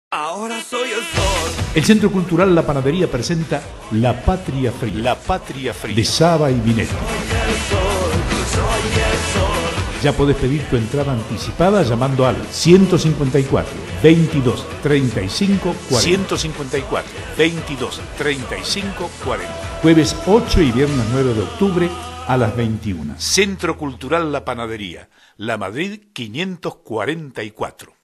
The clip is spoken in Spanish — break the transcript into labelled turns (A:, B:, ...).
A: Ahora soy el sol.
B: El Centro Cultural La Panadería presenta La Patria Fría.
C: La Patria Fría.
B: De Saba y Binetti. Ya podés pedir tu entrada anticipada llamando al 154 22 35 40.
C: 154 22 35 40.
B: Jueves 8 y viernes 9 de octubre a las 21.
C: Centro Cultural La Panadería, La Madrid 544.